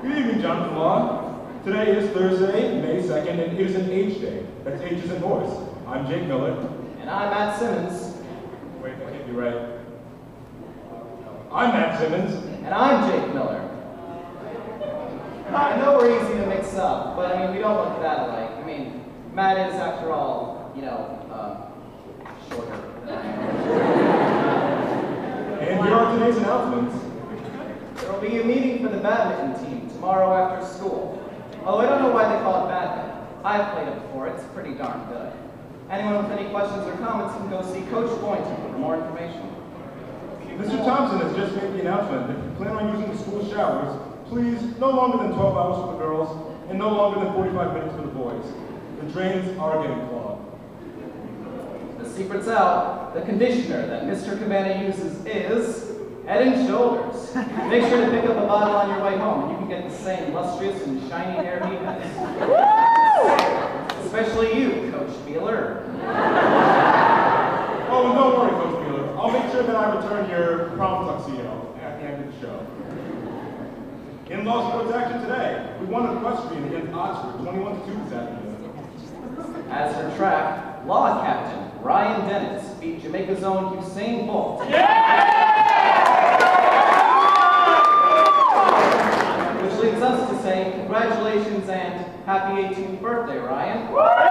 Good evening, Jonathan Law. Today is Thursday, May 2nd, and it is an H day. That's H as in horse. I'm Jake Miller. And I'm Matt Simmons. Wait, that can't be right. I'm Matt Simmons. And I'm Jake Miller. I know we're easy to mix up, but I mean, we don't look that alike. I mean, Matt is, after all, shorter than I am. And here are today's announcements. There will be a meeting for the badminton team tomorrow after school. Oh, I don't know why they call it badminton. I've played it before. It's pretty darn good. Anyone with any questions or comments can go see Coach Boynton for more information. Mr. Thompson has just made the announcement that if you plan on using the school showers, please no longer than 12 hours for the girls and no longer than 45 minutes for the boys. The drains are getting clogged. The secret's out. The conditioner that Mr. Cabana uses is Head and Shoulders. Make sure to pick up a bottle on your way home, and you can get the same lustrous and shiny hair he has. Especially you, Coach Beeler. Oh, and don't worry, Coach Beeler. I'll make sure that I return your prom tuxedo at the end of the show. In law sports action today, we won equestrian against Oxford, 21-2 this afternoon. As for track, law captain Ryan Dennis beat Jamaica's own Usain Bolt. Which leads us to say congratulations and happy 18th birthday, Ryan.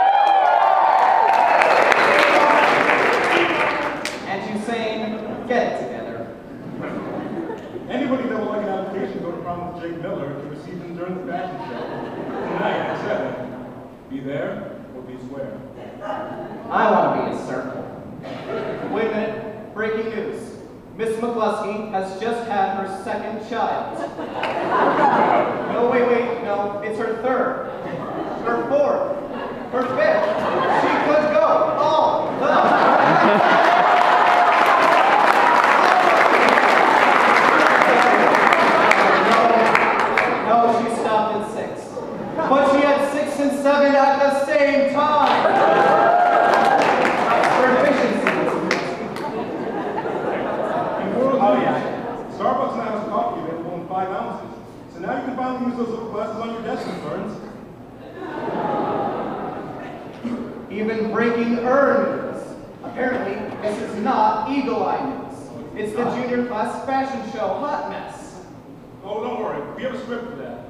And Usain, get it together. Anybody that would like an application to go to prom with Jake Miller can receive them during the fashion show tonight at 7. Be there or be square. I want to be a circle. Wait a minute. Breaking news. Miss McCluskey has just had her second child. No, wait, no. It's her third. Her fourth. Her fifth. She could go all the No, she stopped at 6. But she had 6 and 7 at the same time. Oh yeah. Starbucks now has coffee available in 5 ounces. So now you can finally use those little glasses on your desk, Burns. Even breaking news. Apparently, this is not Eagle Eye news. It's the junior class fashion show Hot Mess. Oh, don't worry. We have a script for that.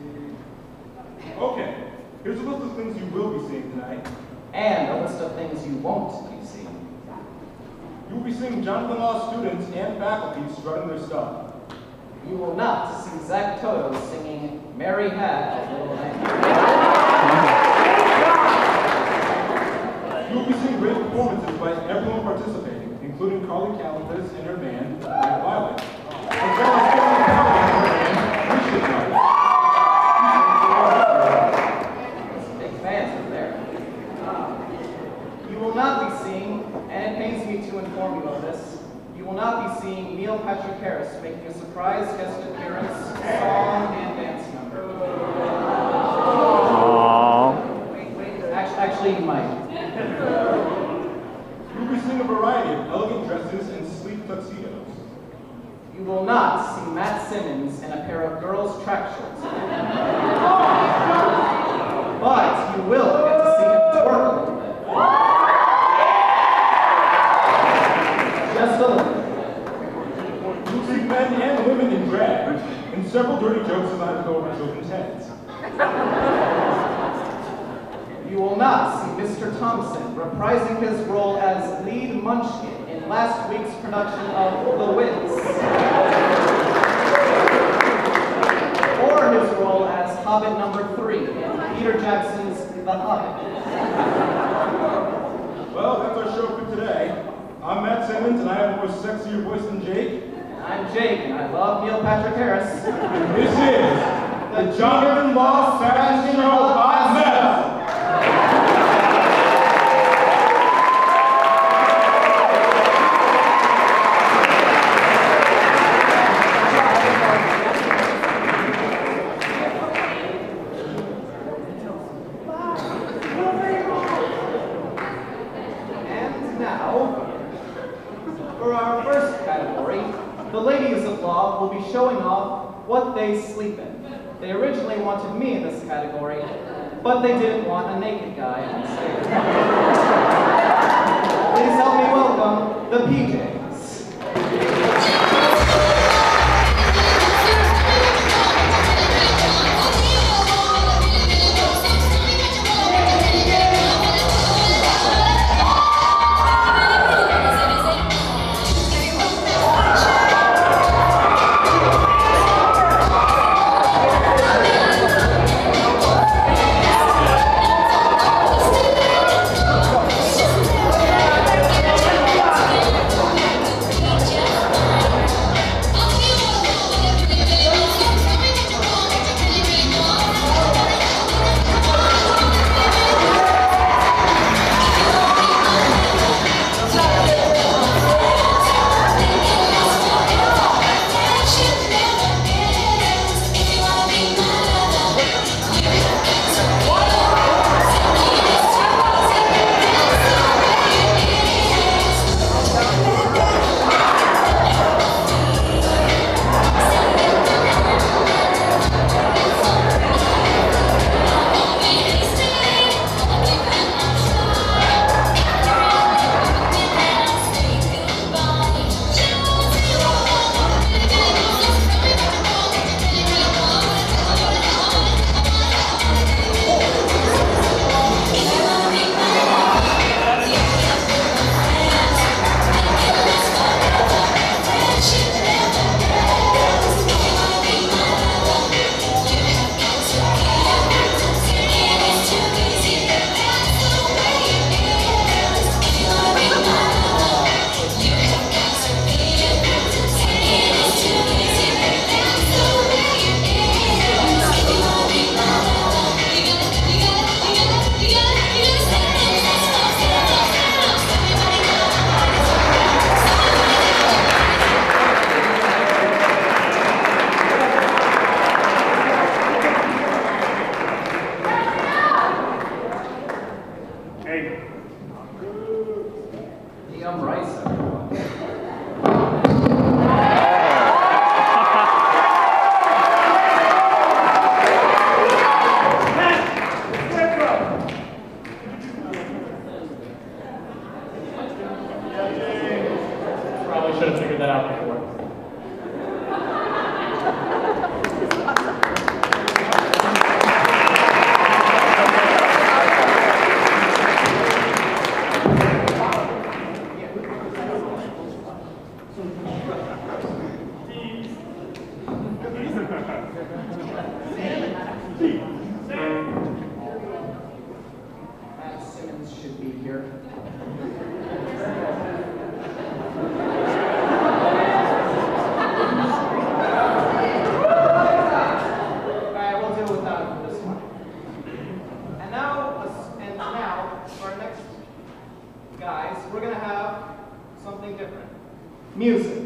Okay. Here's a list of things you will be seeing tonight. And a list of things you won't be seeing. You will be seeing Jonathan Law students and faculty strutting their stuff. You will not see Zach Toto singing Mary Had a Little Lamb. You will be seeing great performances by everyone participating, including Carly Calabas and her band, Black Violet, as well as Carly Calabas and her band, Big fans up there. You will not be seeing, and it pains me to inform you of this, you will not be seeing Neil Patrick Harris making a surprise guest appearance, song, and dance number. Wait, actually you might. you will be seeing a variety of elegant dresses and sleek tuxedos. You will not see Matt Simmons in a pair of girls' track shorts. But you will get to see him twerk a little bit. Just a little. You will see men and women in drag, and several dirty jokes designed to go over children's heads. You will not see Mr. Thompson reprising his role as lead munchkin in last week's production of The Winds. Or his role as Hobbit number 3 in Peter Jackson's The Hobbit. Well, that's our show for today. I'm Matt Simmons, and I have a more sexier voice than Jake. And I'm Jake, and I love Neil Patrick Harris. This is the Jonathan Law Fashion Show Hot Mess. And now, for our first category, the ladies of law will be showing off what they sleep in. They originally wanted me in this category, but they didn't want a naked guy on stage. Please help me welcome the PJs. Music.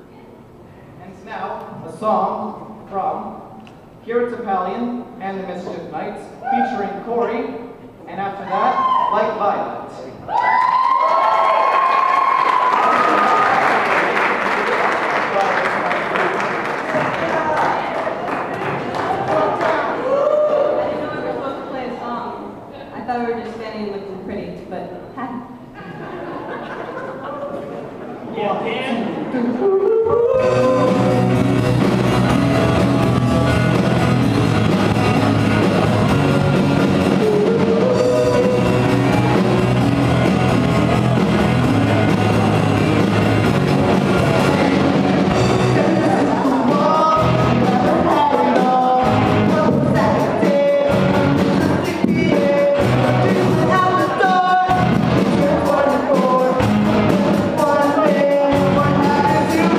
And now, a song from Puritan Pallion and the Mischief Knights, featuring Corey, and after that, Like Violet. I thought we were just standing looking pretty, but hi. Yeah, Dan. What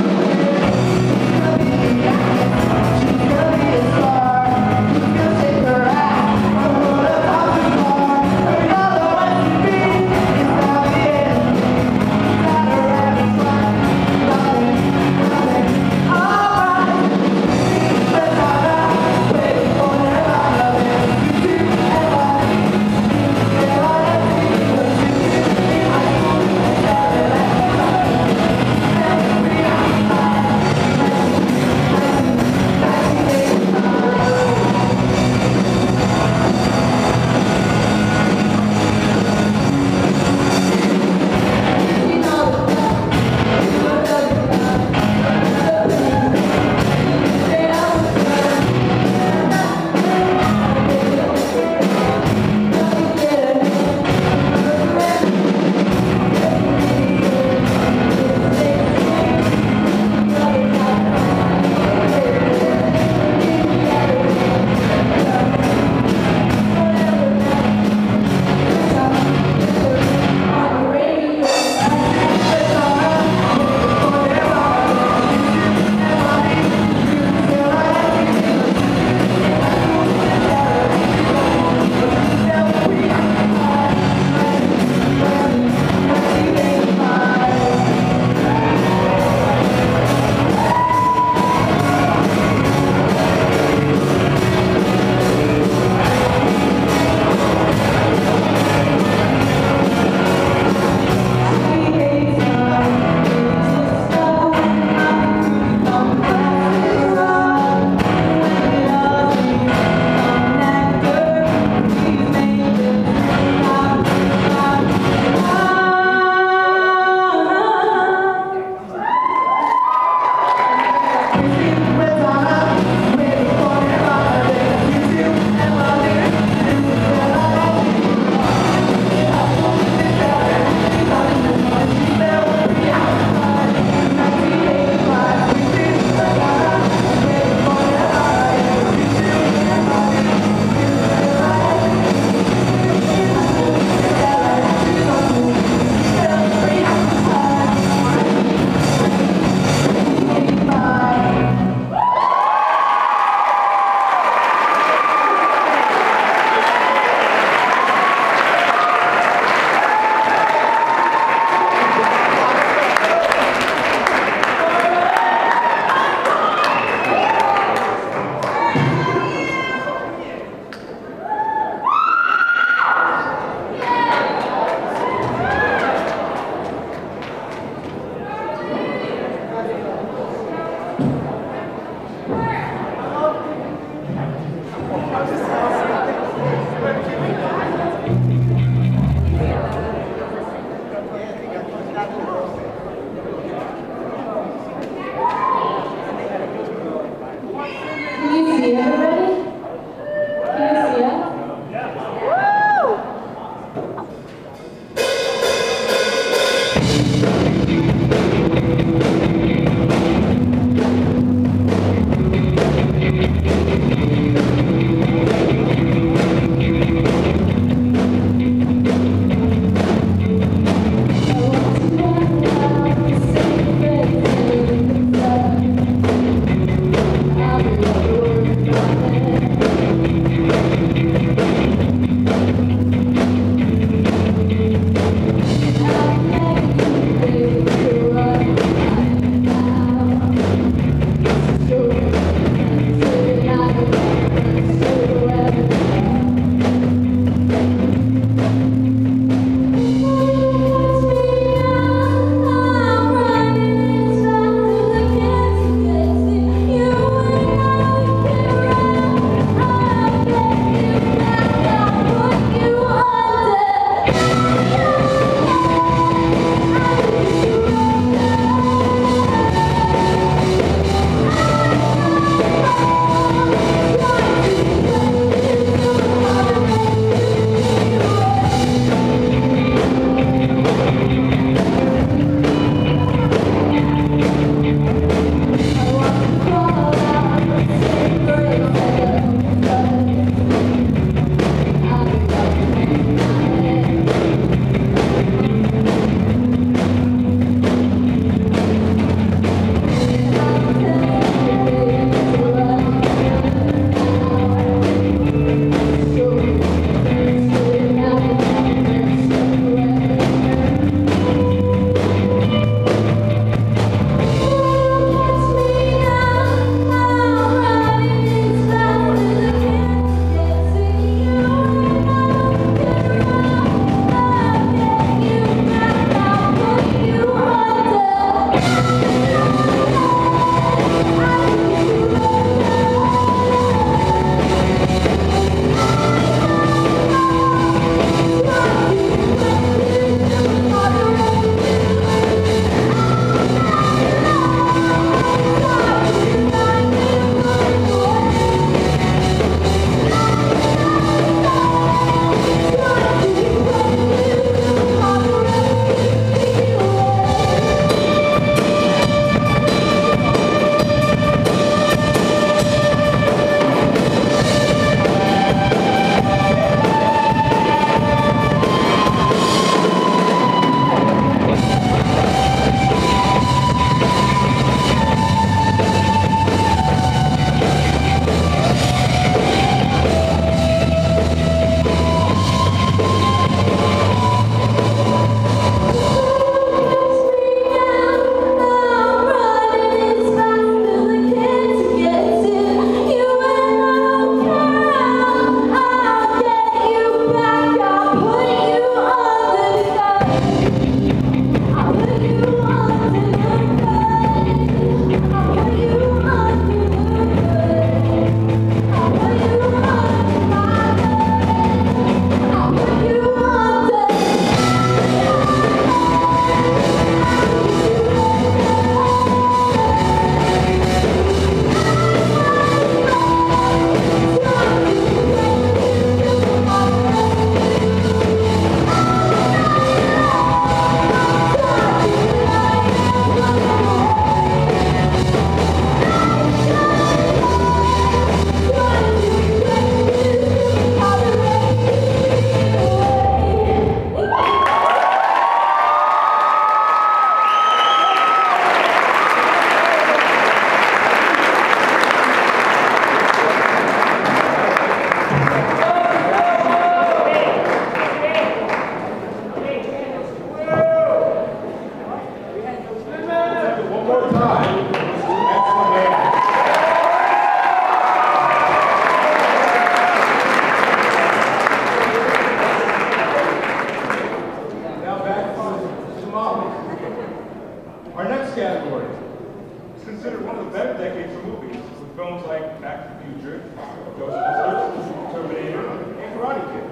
Ghostbusters, Terminator, and Karate Kid.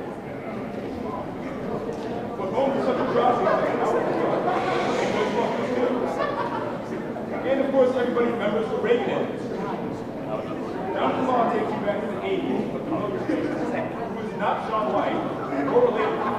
But home to such atrocities like Ghostbusters 2. And of course, everybody remembers the Reagan administration. Now come on, takes you back to the 80s, but familiar faces, who is not Shaun White, nor related to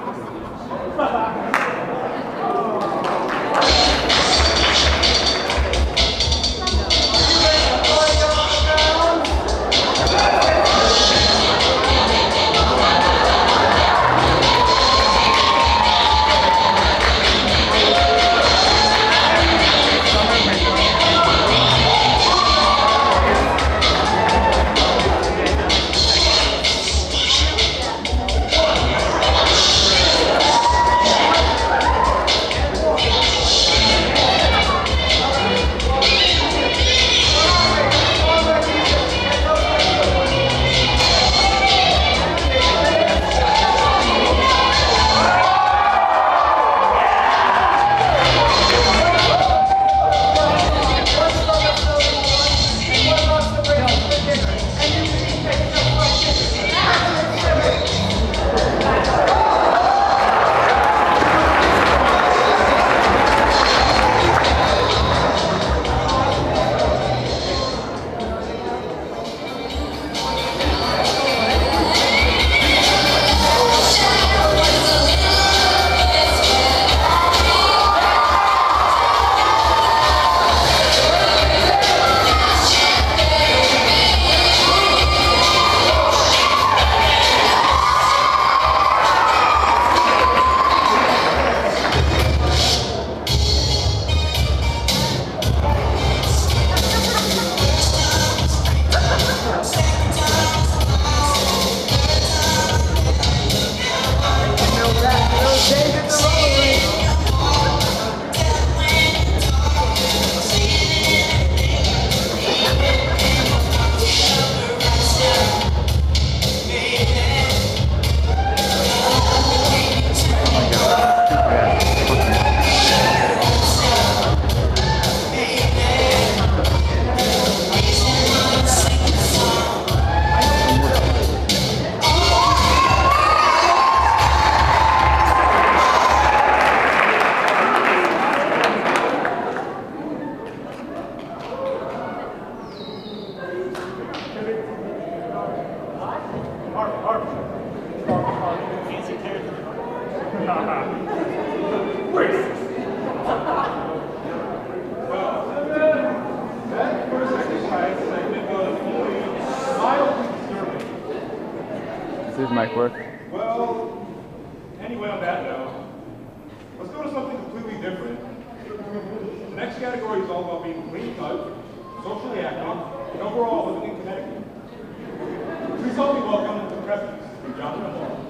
Does mic work? Well, anyway, on that note, let's go to something completely different. The next category is all about being clean cut, socially active, and overall living in Connecticut. Please help me welcome the presidents from John and Laura.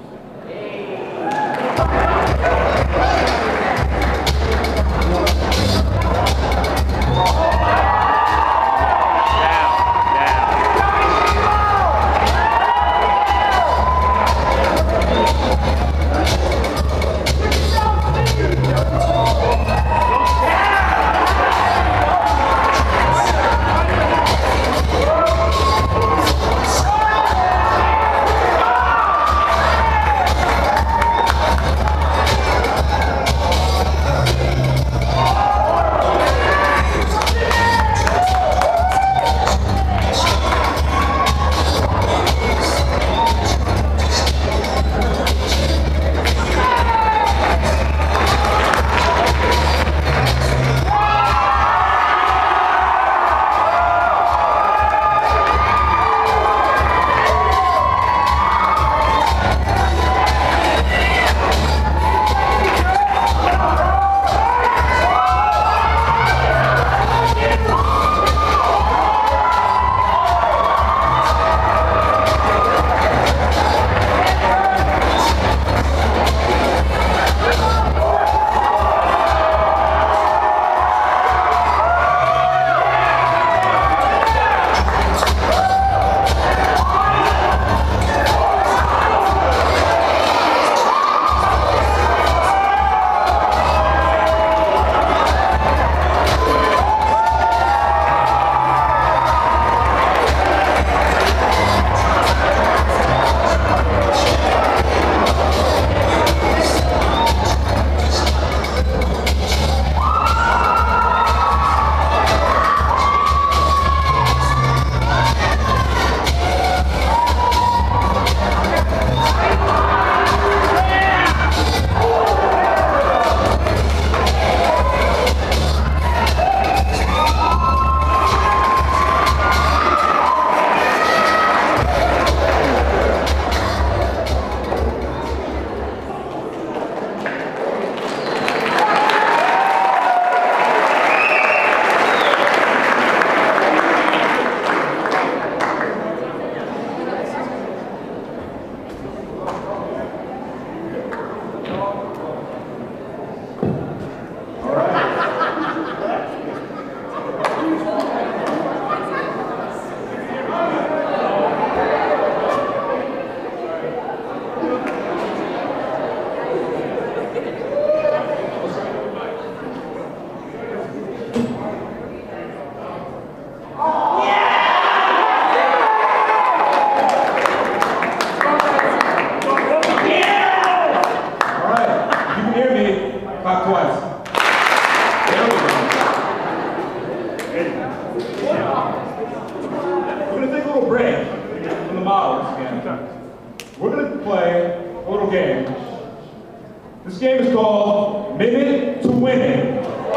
we're going to play a little game. This game is called Minute to Win It.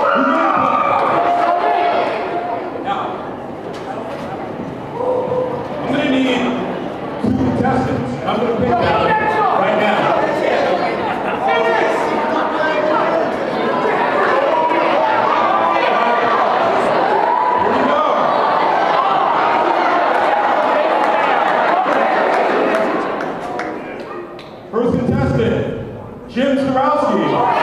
Now, I'm going to need 2 contestants. I'm going to pick them right now. First contestant, Jim Starowski.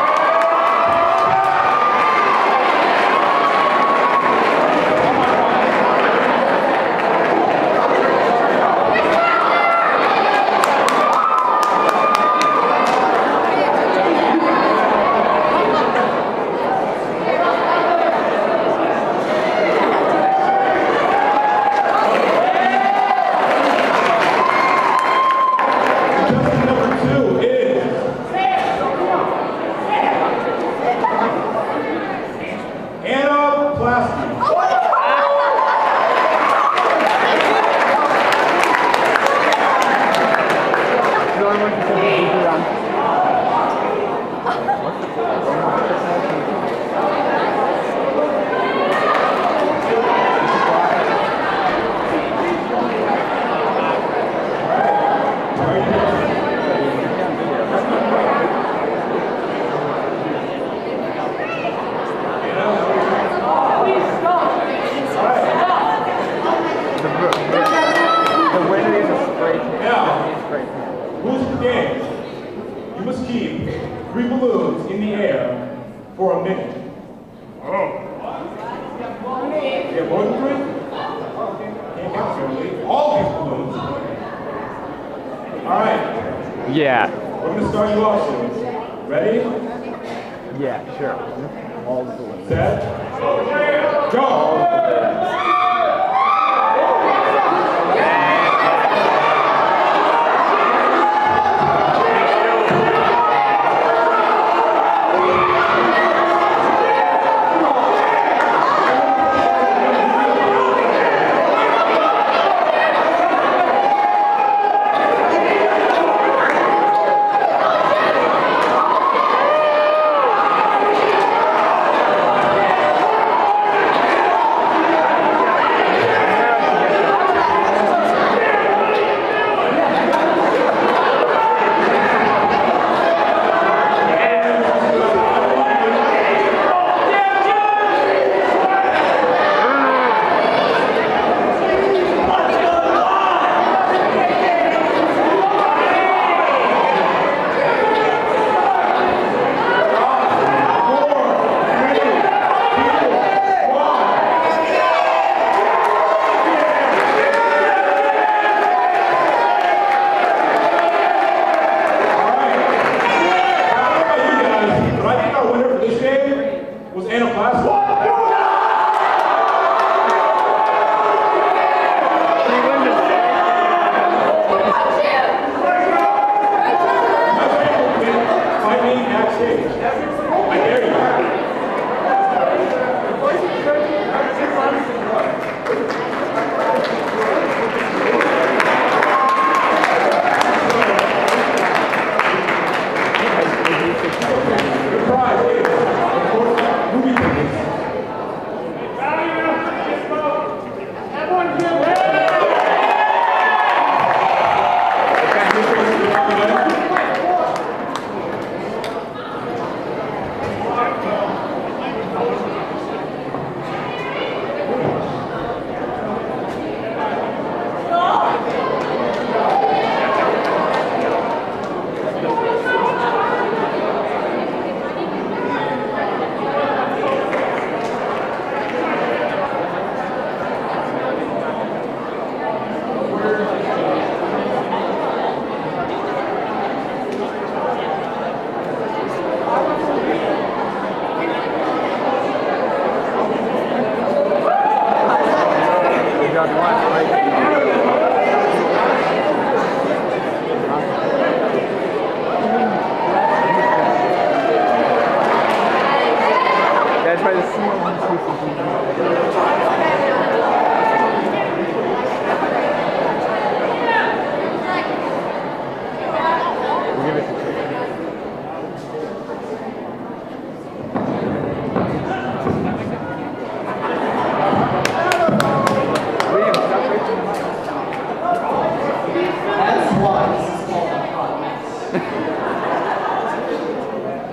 Keep 3 balloons in the air for a minute. Oh. Yeah, more than 3? Okay. Can't count really. All these balloons. Alright. Yeah. We're going to start you off soon. Ready? Yeah, sure. All the balloons. Set. Go!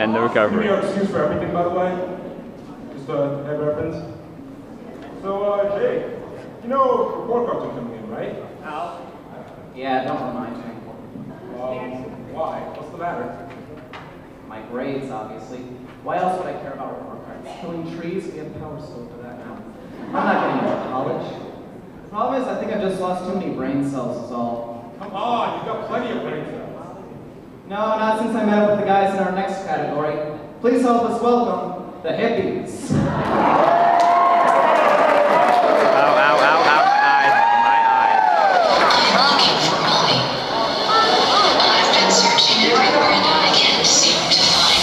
and the Give me recovery. your excuse for everything, by the way. Just a head reference. So, Jake, you know report cards are coming in, right? Al? Yeah, don't remind me. Why? What's the matter? My grades, obviously. Why else would I care about report cards? Killing trees? We have power school for that now. I'm not getting into college. The problem is, I think I've just lost too many brain cells is all. Come on, you've got plenty of brain cells. No, not since I met up with the guys in our next category. Please help us welcome the hippies. Ow, ow, ow, ow, my eye. I've been searching everywhere and I can't seem to find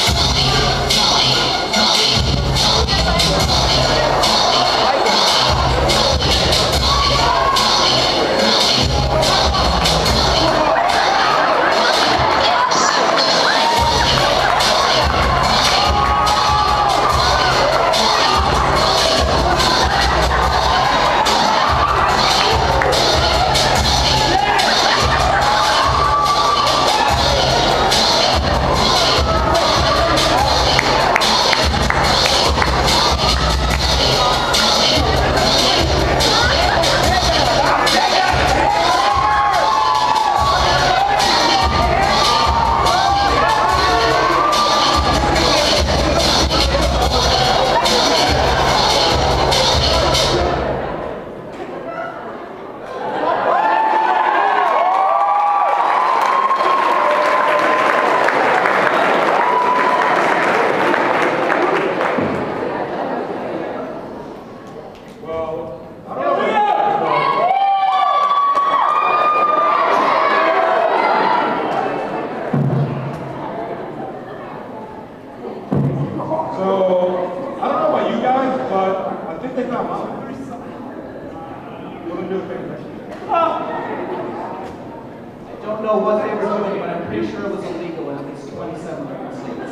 know what they were doing, but I'm pretty sure it was illegal in at least 27 different states.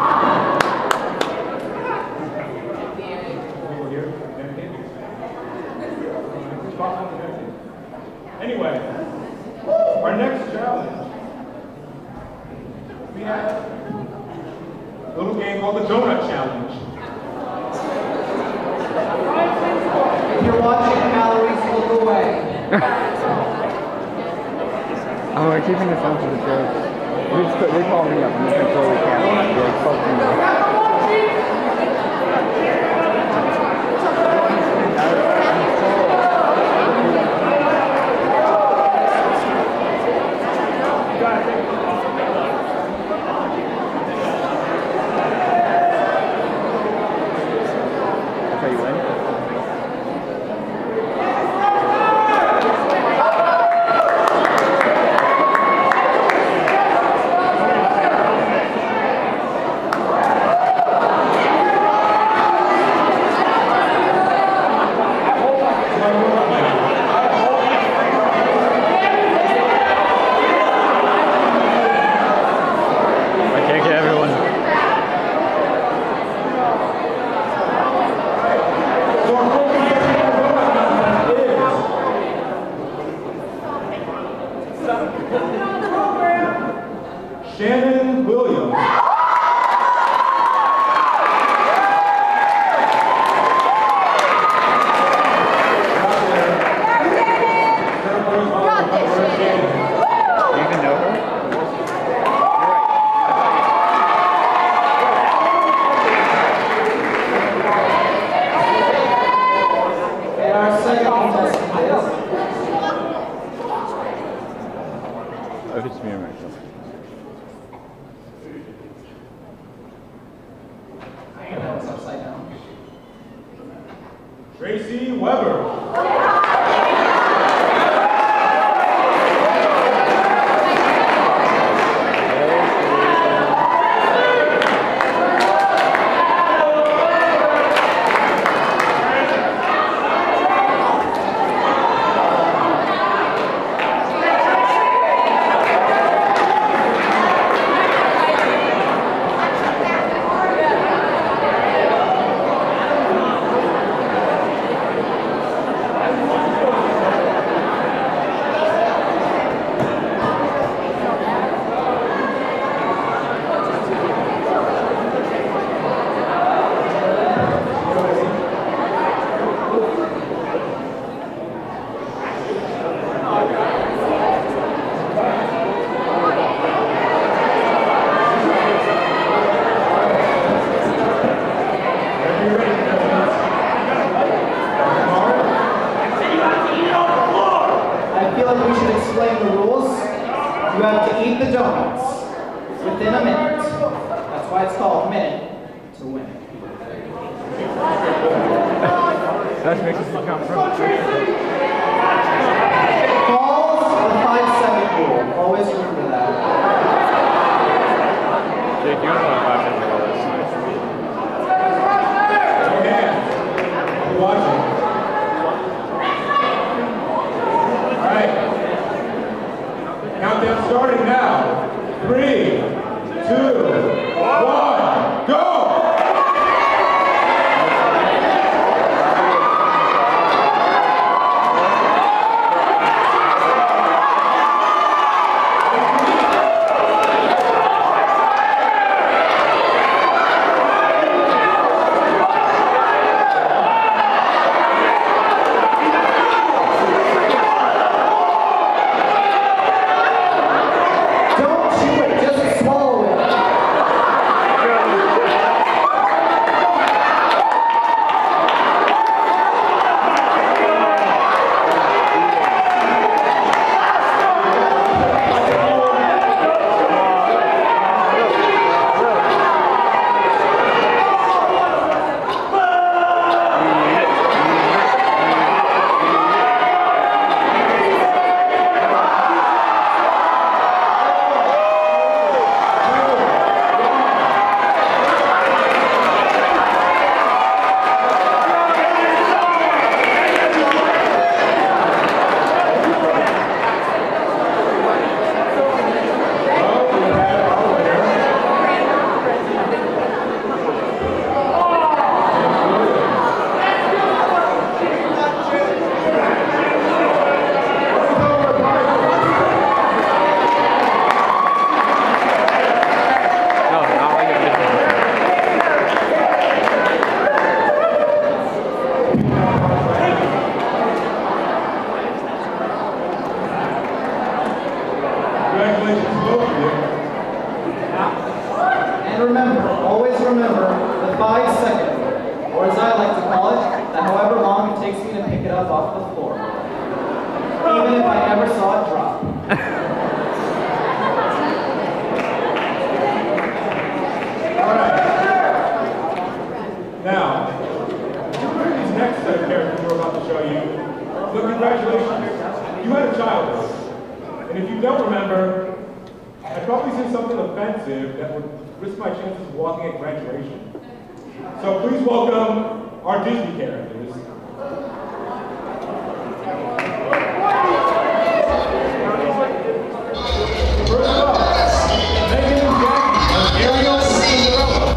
Anyway, our next challenge, we have a little game called the Donut Challenge. If you're watching calories, look away. Oh, we're keeping this on for the jokes. They call me up. I'm just gonna throw the camera. They're like, fuck me. Okay, you win? Shannon Williams. You even know her? And our second contestant is... Oh, it's me or myself. That was upside down. Tracy Weber. You have to eat the donuts within a minute. That's why it's called Minute to Win. That makes us come from. Falls the 5-second rule. Always remember that. Jake, you don't know what 5 seconds rule is. Yeah. We're watching. All right. Countdown starting now. 3, 2, 1, go! Don't chew it, just swallow it. Congratulations to both of you. And remember, always remember the 5-second rule, or as I like to call it, that however long it takes me to pick it up off the floor. Even if I never saw it drop. All right. Now, these next set of characters we're about to show you, but congratulations. You had a childhood. And if you don't remember, I probably said something offensive that would risk my chances of walking at graduation. So please welcome our Disney characters. First up, Megan and Jackie of Ariel and Cinderella.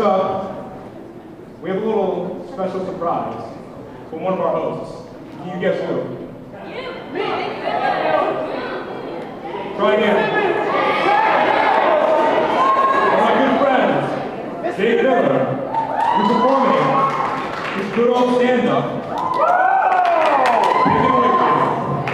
up, we have a little special surprise from one of our hosts. Can you guess who? Try again. My good friend, Dave Miller, who's performing his good old stand-up. Take it away, Dave.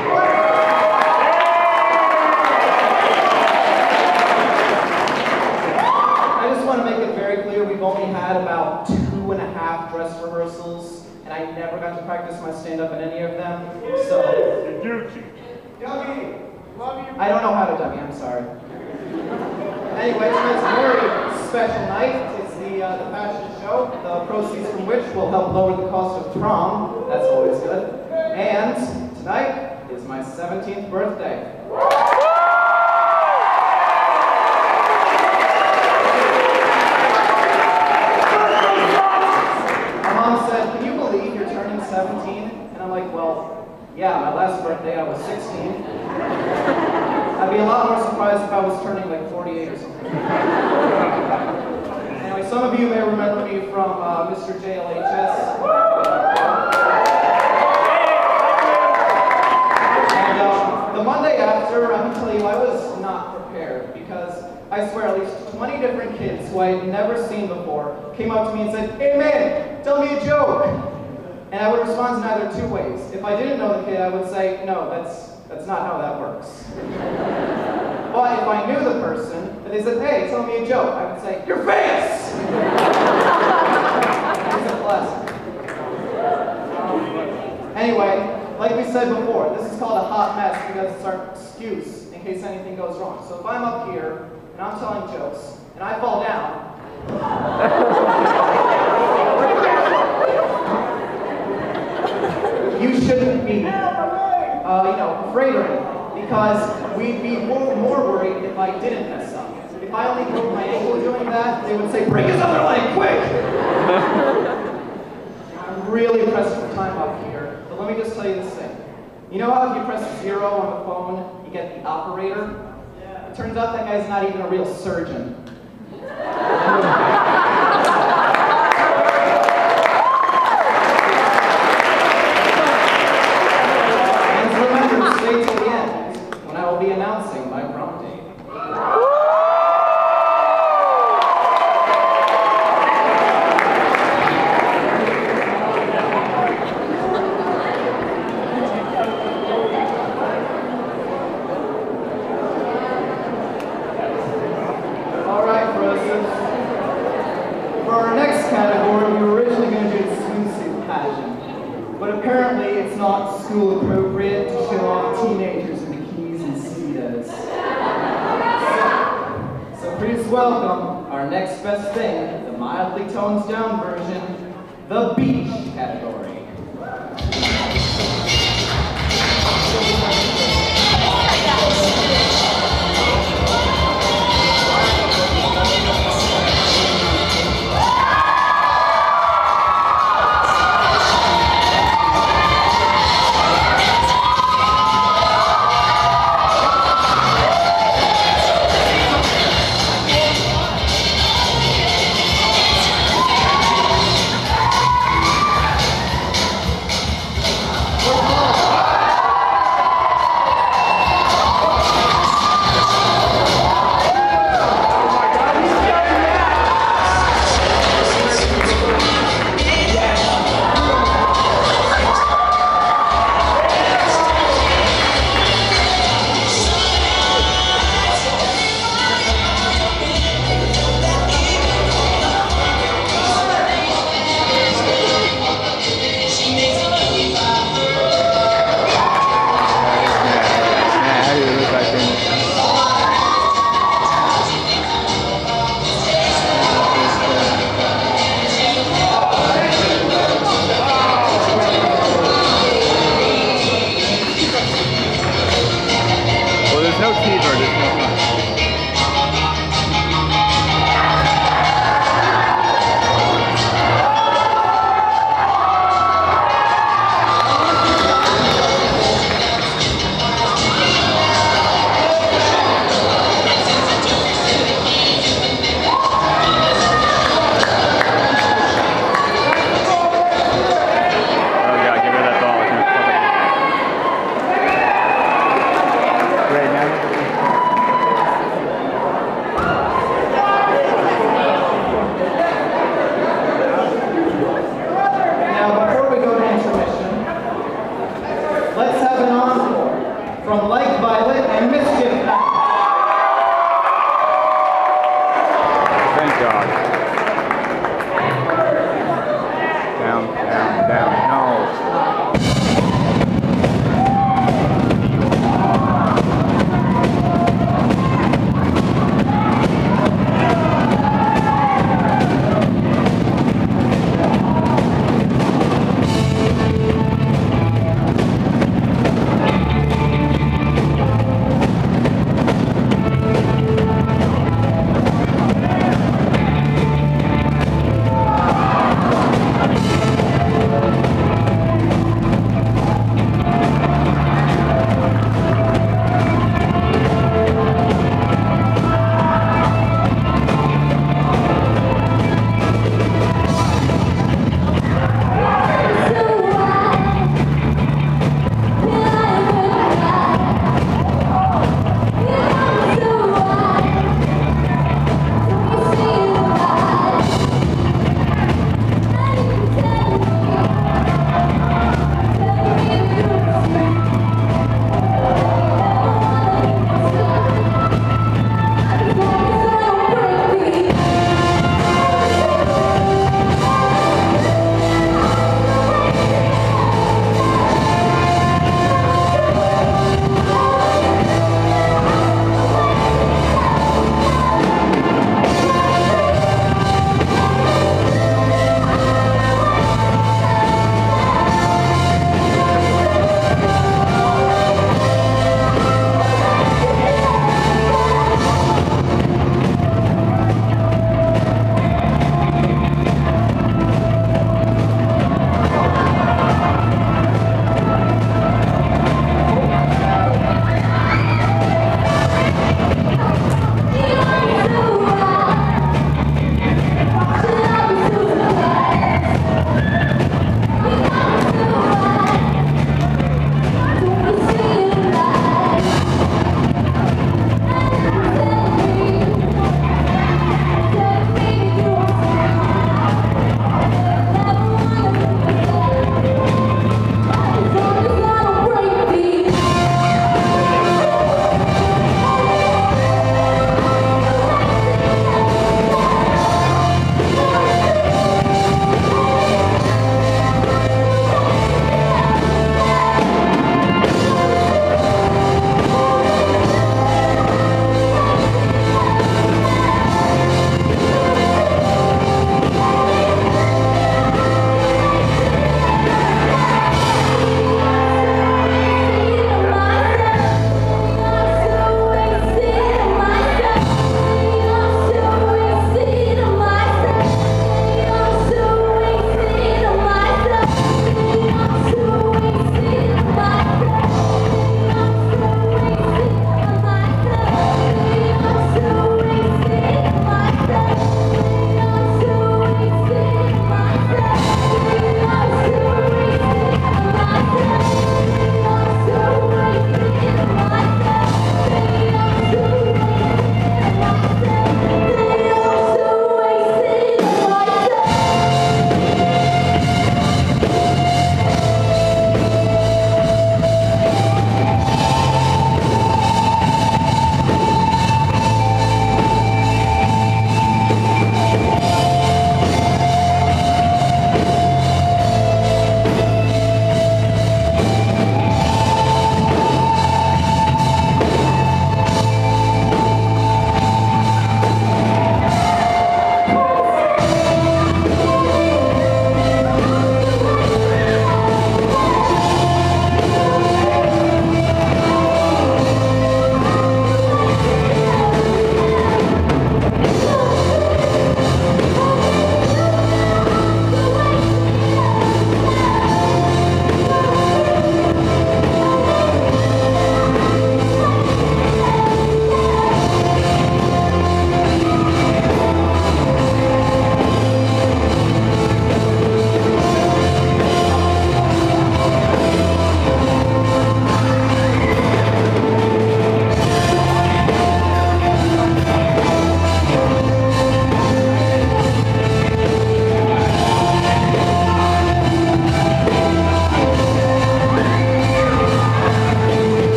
I just want to make it very clear we've only had about 2.5 dress rehearsals, and I never got to practice my stand-up in any of them, so... Dougie! I don't know how to Dougie, I'm sorry. Anyway, tonight's a very special night. It's the fashion show, the proceeds from which will help lower the cost of prom. That's always good. And tonight is my 17th birthday. My mom said, "Can you believe you're turning 17? And I'm like, well, yeah, my last birthday I was 16. I'd be a lot more surprised if I was turning like 48 or something. Anyway, some of you may remember me from Mr. JLHS. And the Monday after, I can tell you, I was not prepared because I swear at least 20 different kids who I had never seen before came up to me and said, "Hey man, tell me a joke." And I would respond in either two ways. If I didn't know the kid, I would say, "No, that's not how that works." But if I knew the person, and they said, "Hey, tell me a joke," I would say, "Your face!" It's a classic. Anyway, like we said before, this is called a hot mess because it's our excuse in case anything goes wrong. So if I'm up here and I'm telling jokes and I fall down, you shouldn't be, afraid or anything, because we'd be more worried if I didn't mess up. If I only broke my ankle doing that, they would say, "Break his other leg, quick!" I'm really pressed for time up here, but let me just tell you this thing. You know how if you press 0 on the phone, you get the operator? It turns out that guy's not even a real surgeon. Stay till the end, when I will be announcing my prom date. All right, Roses. For our next category, we were originally going to do the swimsuit pageant, but apparently it's not school appropriate to show off teenagers in bikinis and speedos. So please welcome our next best thing, the mildly toned down version, the beach category. violent, and mischief. Thank God. Down, down, down. No.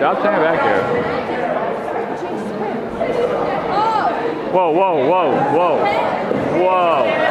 Stop standing back here. Whoa, whoa, whoa, whoa. Whoa.